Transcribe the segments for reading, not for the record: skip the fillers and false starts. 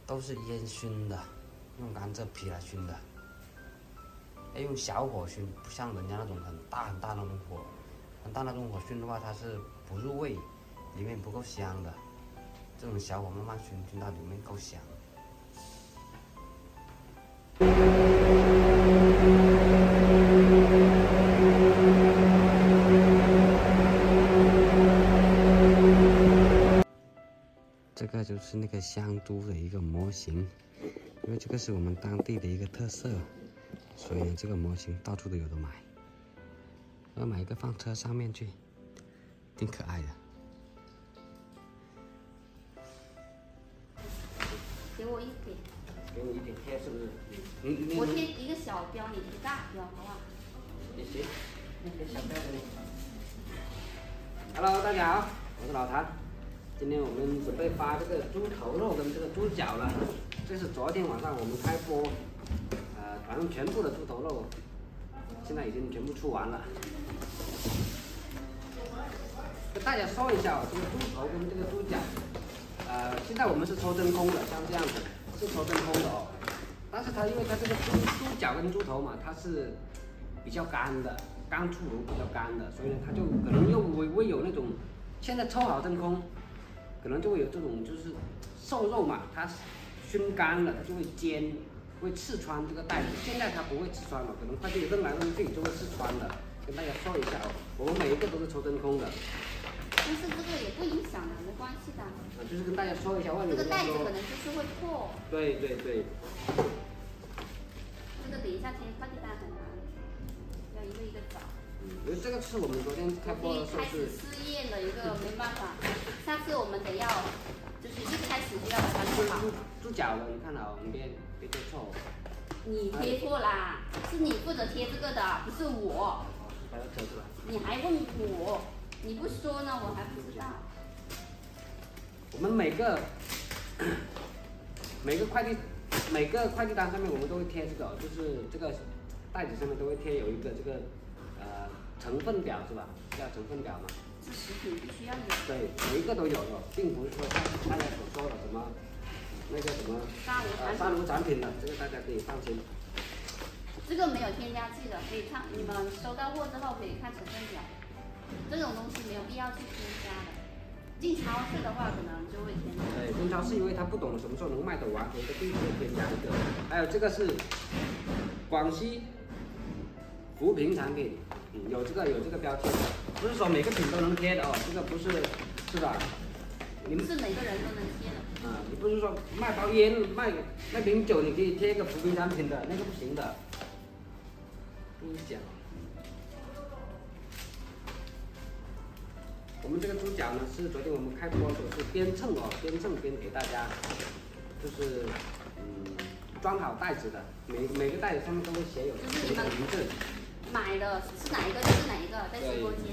都是烟熏的，用甘蔗皮来熏的。要用小火熏，不像人家那种很大那种火，很大那种火熏的话，它是不入味，里面不够香的。这种小火慢慢熏，熏到里面够香。这个就是那个香猪的一个模型，因为这个是我们当地的一个特色，所以呢，这个模型到处都有的买。要买一个放车上面去，挺可爱的。 给我一点。 给你一点贴是不是？ 我贴一个小标，你贴大标，好不好？ 也行，那贴小标给你。Hello， 大家好，我是老谭。今天我们准备发这个猪头肉跟这个猪脚了。这是昨天晚上我们开播，反正全部的猪头肉，现在已经全部出完了。跟大家说一下这个猪头跟这个猪脚，现在我们是抽真空的，像这样子是抽真空的哦。但是它因为它这个猪脚跟猪头嘛，它是比较干的，刚出炉比较干的，所以呢它就可能又会有那种，现在抽好真空，可能就会有这种就是瘦肉嘛，它熏干了，它就会煎，会刺穿这个袋子。现在它不会刺穿了，可能快递扔来扔去就会刺穿了。跟大家说一下哦，我们每一个都是抽真空的。 但是这个也不影响的，没关系的。 就是跟大家说一下，外面这个袋子可能就是会破。 对对对。 这个等一下贴快递单很难，要一个一个找。 因为这个是我们昨天开播的时候开始试验的一个，没办法。下次我们得要，就是一开始就要把它做好。 猪脚的，你看好，你别贴错。 你贴错啦，是你负责贴这个的，不是我。 把它扯出来。你还问我，你不说呢，我还不知道。 我们每个快递单上面我们都会贴这个，就是这个袋子上面都会贴有一个这个成分表是吧？叫成分表嘛。 是食品必须要有。 对，每一个都有的，并不是说像大家所说的什么那个什么杀炉产品的，这个大家可以放心。 这个没有添加剂的，可以看你们收到货之后可以看成分表。这种东西没有必要去添加的。进超市的话，可能就会添加。 对，进超市因为他不懂什么时候能卖得完，所以他必须添加一个。还有这个是广西扶贫产品，有这个标签，不是说每个品都能贴的哦，这个不是，是吧？ 你们是每个人都能贴的。 你不是说卖包烟、卖那瓶酒，你可以贴一个扶贫产品的，那个不行的。跟你讲。我们这个猪脚呢，是昨天我们开播的时候是边称哦，边称边给大家，就是装好袋子的，每个袋子上面都会写有自己的名字。 买的是哪一个就是哪一个，在直播间。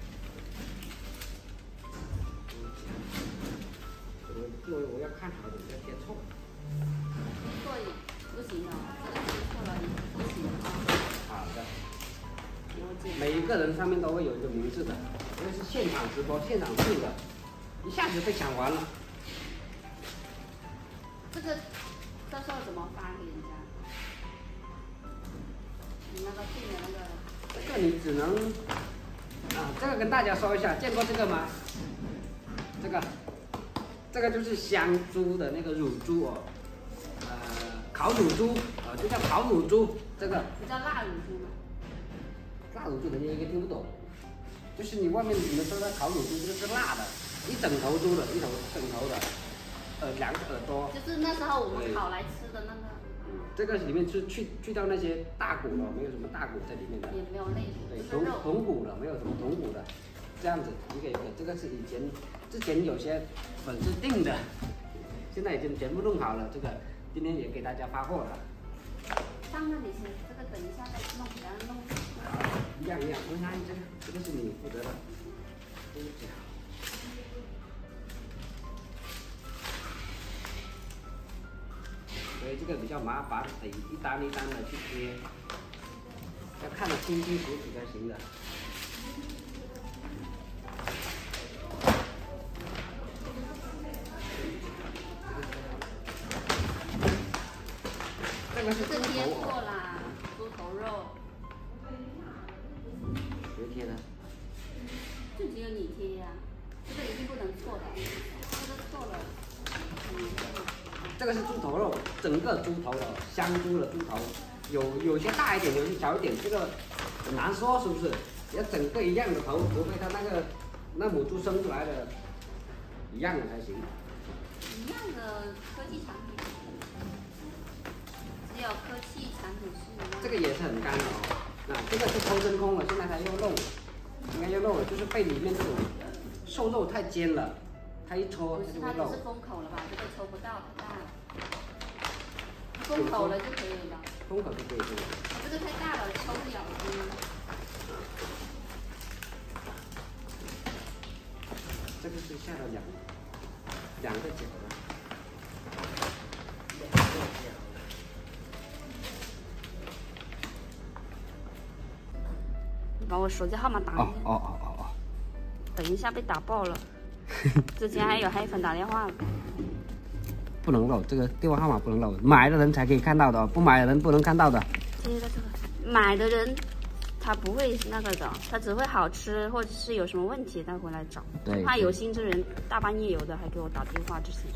我要看好的，不要贴错。 错也不行的，这个贴错了也不行啊。 好的。每一个人上面都会有一个名字的，因为是现场直播、现场送的，一下子被抢完了。 这个到时候怎么发给人家？你那个订的那个。 这个你只能这个跟大家说一下，见过这个吗？这个就是香猪的那个乳猪哦，烤乳猪就叫烤乳猪，这个。 不叫腊乳猪吗？ 腊乳猪人家应该听不懂，就是你外面你们说的烤乳猪，这个是辣的，一整头猪的，一整头的，2个耳朵。 就是那时候我们烤来吃的那个。 这个里面是去掉那些大骨了，没有什么大骨在里面的。 也没有肋骨。 对，筒骨的，没有什么筒骨的，这样子一个一个，这个是之前有些粉丝订的，现在已经全部弄好了，这个今天也给大家发货了。 放那里先，这个等一下再弄，给它弄。 一样，温阿姨这个是你负责的。所以这个比较麻烦，得一单一单的去贴，要看得清清楚楚才行的。 这个是猪贴头哦， 错啦，猪头肉。 谁贴的？ 就只有你贴呀、这个一定不能错的，这个错了， 这个是猪头肉，整个猪头的香猪的猪头，有些大一点，有些小一点，这个很难说是不是？要整个一样的头，除非它那母猪生出来的一样的才行。 一样的科技产品，只有科技产品是一样的。 这个也是很干的哦，这个是抽真空了，现在它又漏了，应该又漏了，就是被里面这种瘦肉太尖了，它一抽它就会漏。 它是封口了吧？这个抽不到，太大了。封口了就可以了。 封口就可以这个。 这个太大了，抽不了。 这个是下了两个角的。 你把我手机号码打一下。 哦。 等一下被打爆了。之前还有黑粉打电话了。 不能漏，这个电话号码不能漏，买的人才可以看到的，不买的人不能看到的。 这个买的人他不会那个的，他只会好吃或者是有什么问题他会来找。 对。 怕有心之人大半夜有的还给我打电话这些。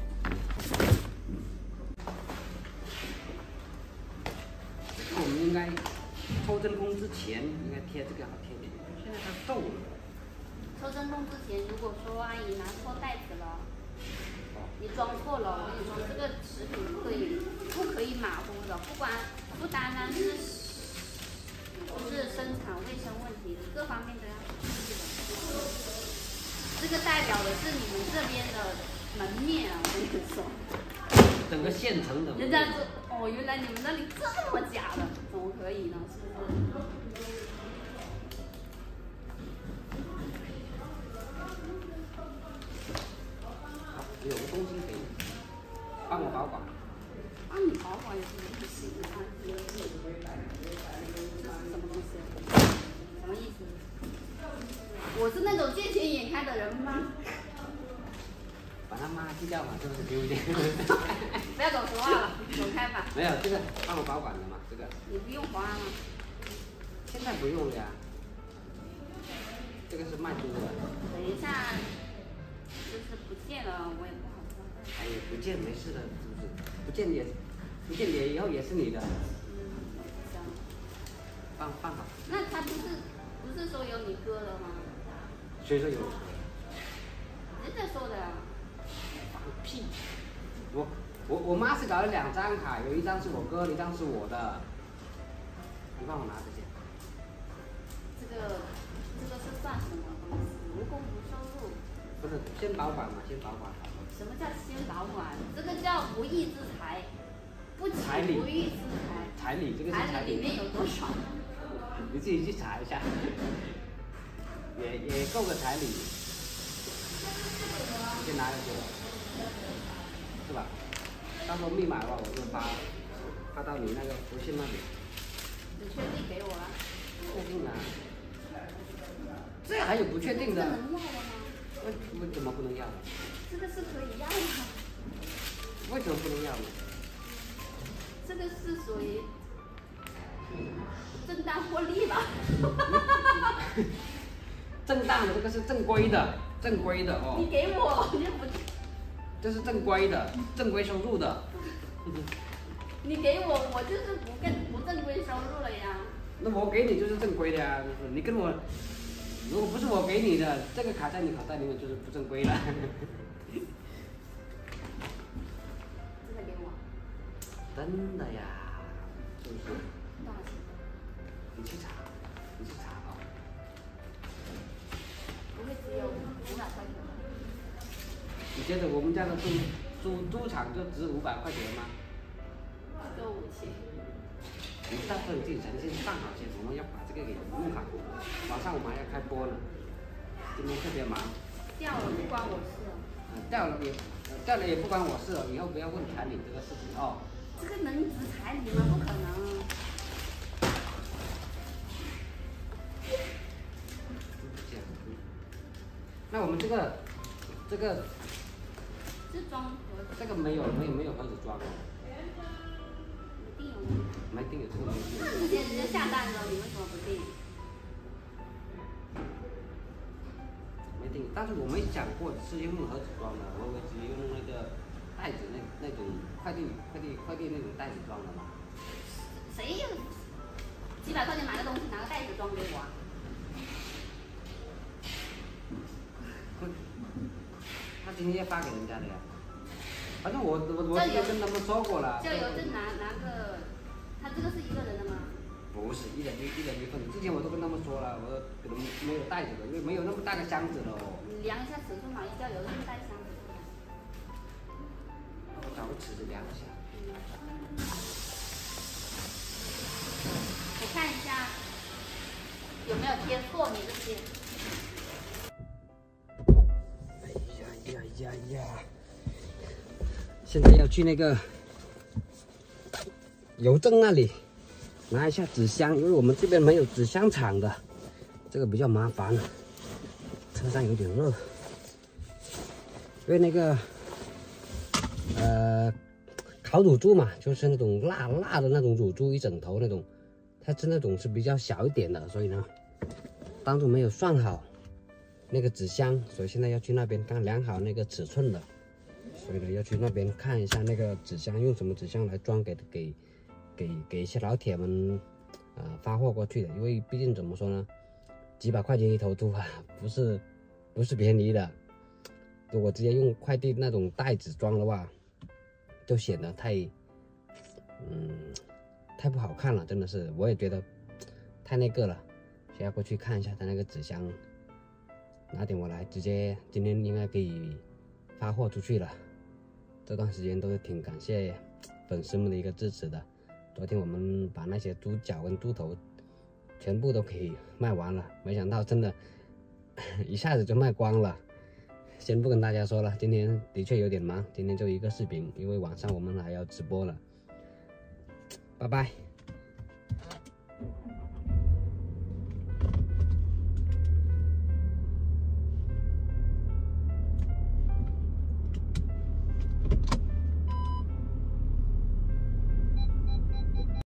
我们应该抽真空之前应该贴这个好贴点，现在它皱了。 抽真空之前，如果说阿姨拿错袋子了，你装错了，我跟你说，这个食品不可以马虎的，不单单是就是生产卫生问题，你各方面都要注意的。这个代表的是你们这边的门面啊，我跟你说。 整个现成的。 人家说哦，原来你们那里这么假的，怎么可以呢？是不是？ 有个东西可以帮我保管。 帮你保管也是不行啊！这是什么东西？什么意思？我是那种见钱眼开的人吗？ 把他妈踢掉嘛，是不是丢一点？ 不要跟我说话了，走开吧。 没有，这个帮我保管的嘛，这个。 你不用还吗？ 现在不用了呀。这个是卖猪的。 等一下，就是不见了，我也不好说。 哎，不见没事的，是不是？不见也以后也是你的。 行。 放好。 那他不是说有你哥的吗？ 谁说有？ 人家说的呀。 放屁！我妈是搞了2张卡，有一张是我哥，一张是我的。你帮我拿着去。 这个是算什么东西？无功不受禄。 不是，先保管嘛，先保管好。 什么叫先保管？这个叫不义之财，不请不义之财。 彩礼，这个是彩礼。 里面有多少？ 你自己去查一下，也够个彩礼。你先拿着去，是吧？到时候密码的话，我就发到你那个微信那里。 你确定给我了？ 确定了。这还有不确定的？ 这个能要的吗？ 为什么不能要？ 这个是可以要的。 为什么不能要呢？ 这个是属于正当获利吧？ 正当的这个是正规的哦。 你给我，你不。 这是正规的，正规收入的。 你给我，我就是不正规收入了呀。 那我给你就是正规的呀，就是你跟我，如果不是我给你的，这个卡在你口袋里面就是不正规了。 真的给我？ 真的呀，是不是？ 多少钱？ 你去查啊。 不会只有500块钱吧？ 你觉得我们家的猪场就值500块钱吗？ 就5000。 你到时候你自己先放好先，我们要把这个给录好。晚上我们还要开播呢，今天特别忙。 掉了不关我事。 掉了也不关我事哦，以后不要问彩礼这个事情哦。 这个能值彩礼吗？不可能。 那我们这个。 是装盒子。 这个没有盒子装哦。 一定有。 没订有这个东西。 那直接下单了，你为什么不订？ 没订，但是我没想过是用盒子装的，我以为直接用那个袋子那种快递那种袋子装的嘛。 谁有几百块钱买的东西拿个袋子装给我啊？ 他今天要发给人家的呀。反正我直接跟他们说过了。 这邮政拿个，他这个是一个人的吗？ 不是，一人一份。之前我都跟他们说了，我说可能没有袋子的，因为没有那么大个箱子了哦。 你量一下尺寸嘛，叫邮政带箱子过来。 我找个尺子量一下。 我看一下有没有贴错你这些。 哎呀！现在要去那个邮政那里拿一下纸箱，因为我们这边没有纸箱厂的，这个比较麻烦。车上有点热，因为那个烤乳猪嘛，就是那种辣的那种乳猪，一整头那种，它是那种是比较小一点的，所以呢，当初没有算好那个纸箱，所以现在要去那边刚量好那个尺寸的，所以呢要去那边看一下那个纸箱用什么纸箱来装，给一些老铁们发货过去的，因为毕竟怎么说呢，几百块钱一头猪啊，不是便宜的。如果直接用快递那种袋子装的话，就显得太不好看了，真的是，我也觉得太那个了。先要过去看一下他那个纸箱，拿点我来，直接今天应该可以发货出去了。这段时间都是挺感谢粉丝们的一个支持的。昨天我们把那些猪脚跟猪头全部都可以卖完了，没想到真的一下子就卖光了。先不跟大家说了，今天的确有点忙，今天就一个视频，因为晚上我们还要直播了。拜拜。